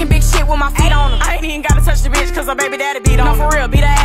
talking big shit with my feet on them. I ain't even gotta touch the bitch cause her baby daddy beat on. No, for real, beat her